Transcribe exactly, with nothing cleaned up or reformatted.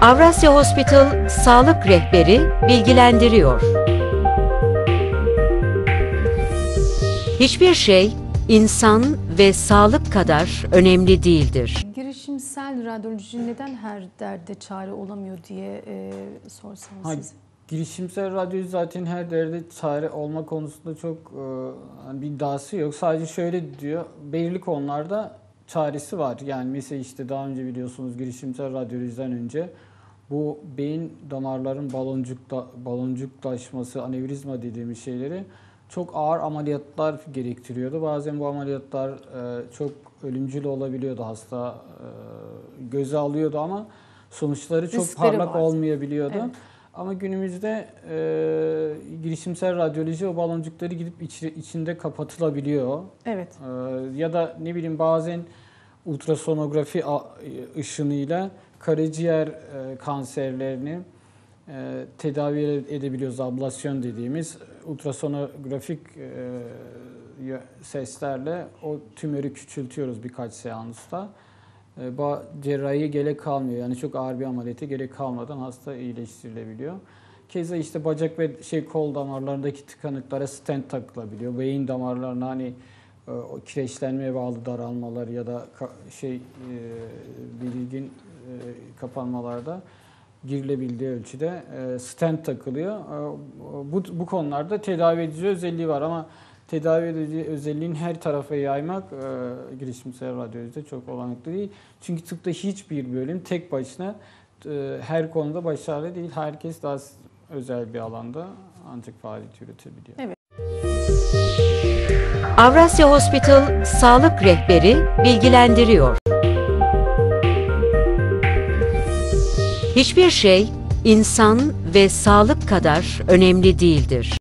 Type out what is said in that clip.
Avrasya Hospital Sağlık Rehberi bilgilendiriyor. Hiçbir şey insan ve sağlık kadar önemli değildir. Girişimsel radyoloji neden her derde çare olamıyor diye e, sorsam Ha, size. girişimsel radyoloji zaten her derde çare olma konusunda çok e, bir iddiası yok. Sadece şöyle diyor, belirli konularda çaresi var. Yani mesela işte daha önce biliyorsunuz girişimsel radyolojiden önce bu beyin damarların baloncukta, baloncuklaşması, anevrizma dediğimiz şeyleri çok ağır ameliyatlar gerektiriyordu. Bazen bu ameliyatlar e, çok ölümcül olabiliyordu, hasta e, göze alıyordu ama sonuçları çok Riskleri parlak vardı. olmayabiliyordu. Evet. Ama günümüzde e, girişimsel radyoloji o baloncukları gidip içi, içinde kapatılabiliyor. Evet. E, ya da ne bileyim bazen ultrasonografi ışınıyla karaciğer e, kanserlerini e, tedavi edebiliyoruz. Ablasyon dediğimiz ultrasonografik e, seslerle o tümörü küçültüyoruz birkaç seansta. E, cerrahiye gerek kalmıyor. Yani çok ağır bir ameliyata gerek kalmadan hasta iyileştirilebiliyor. Keza işte bacak ve şey kol damarlarındaki tıkanıklara stent takılabiliyor. Beyin damarlarına hani o kireçlenmeye bağlı daralmalar ya da şey belirgin kapanmalarda girilebildiği ölçüde stent takılıyor. Bu, bu konularda tedavi edici özelliği var ama tedavi edici özelliğin her tarafa yaymak girişimsel radyolojide çok olanaklı değil. Çünkü tıpta hiçbir bölüm tek başına her konuda başarılı değil. Herkes daha özel bir alanda ancak faaliyet yürütebiliyor. Evet. Avrasya Hospital Sağlık Rehberi bilgilendiriyor. Hiçbir şey insan ve sağlık kadar önemli değildir.